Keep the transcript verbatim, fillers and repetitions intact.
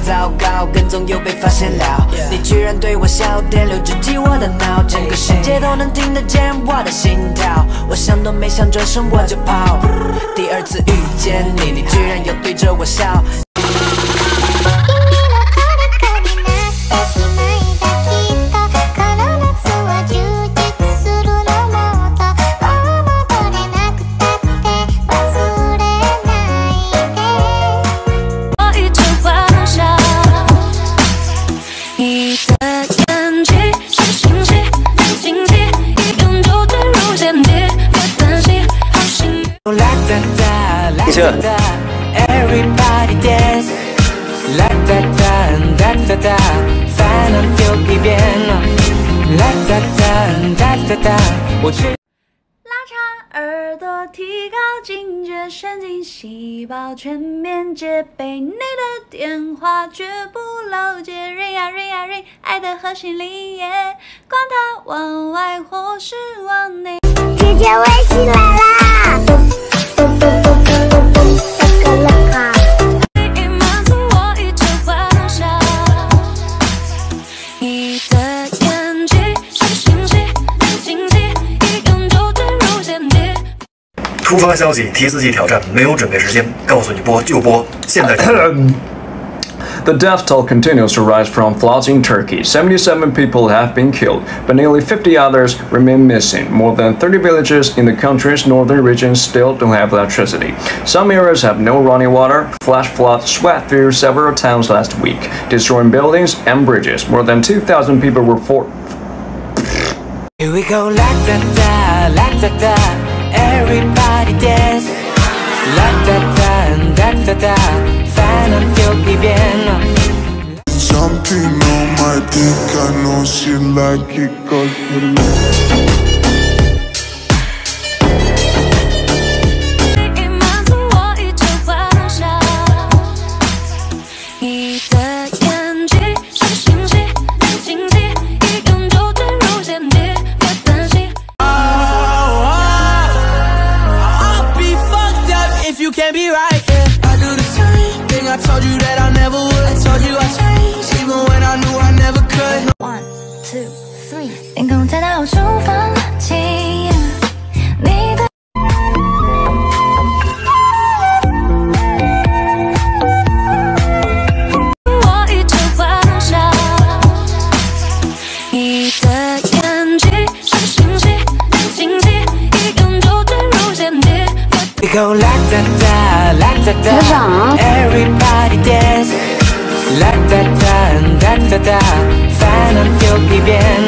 糟糕，跟踪又被发现了。你居然对我笑点留直击我的脑，整个世界都能听得见我的心跳。我想都没想，转身我就跑。第二次遇见你，你居然又对着我笑。 Everybody dance， 啦哒哒哒哒哒，烦恼就一遍了，啦哒哒哒哒哒，我去。 拉长耳朵，提高警觉，神经细胞全面戒备。你的电话绝不漏接，ring呀 ring 呀 ring， 爱的核心里耶，管它往外或是往内。姐姐微信来啦！ 突发消息，提司机挑战，没有准备时间，告诉你播就播，现在就。 The death toll continues to rise from floods in Turkey. seventy-seven people have been killed, but nearly fifty others remain missing. More than thirty villages in the country's northern region still don't have electricity. Some areas have no running water. Flash floods swept through several towns last week, destroying buildings and bridges. More than two thousand people were for. Here we go, la da da, la da da. Everybody dance, la da da da da da. 烦恼就一遍了。 Something on my dick, I know she like it 'cause you know. 天空在倒数放弃你的。我一直幻想你的眼睛是星系，星系一眼就坠入陷阱。 We go la da da la da da. Everybody dance, la da da da da da. 烦恼就一遍。